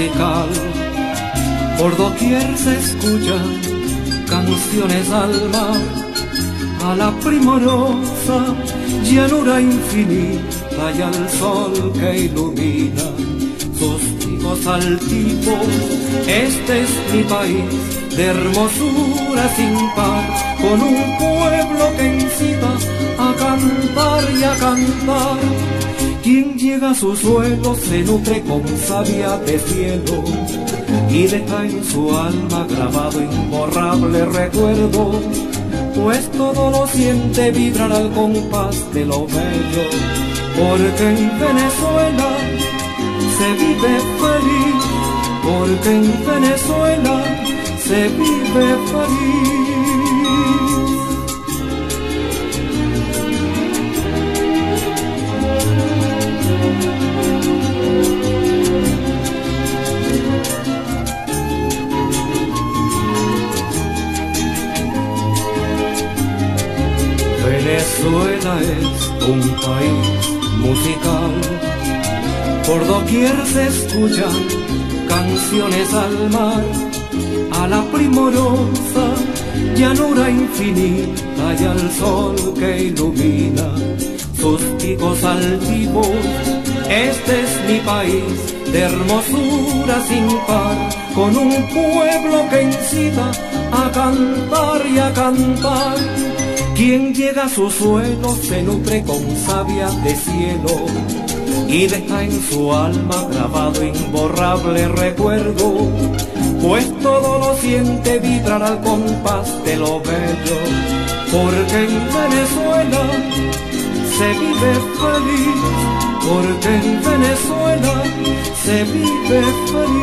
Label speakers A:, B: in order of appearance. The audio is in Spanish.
A: musical. Por doquier se escuchan canciones al mar, a la primorosa llanura infinita y al sol que ilumina sus picos altivos. Este es mi país de hermosura sin par, con un pueblo que incita a cantar y a cantar. Quien llega a su suelo se nutre con savia de cielo y deja en su alma grabado imborrable recuerdo, pues todo lo siente vibrar al compás de lo bello. Porque en Venezuela se vive feliz, porque en Venezuela se vive feliz. Venezuela es un país musical, por doquier se escuchan canciones al mar, a la primorosa llanura infinita y al sol que ilumina sus picos altivos. Este es mi país de hermosura sin par, con un pueblo que incita a cantar y a cantar. Quien llega a su suelo se nutre con savia de cielo y deja en su alma grabado imborrable recuerdo, pues todo lo siente vibrar al compás de lo bello. Porque en Venezuela se vive feliz, porque en Venezuela se vive feliz.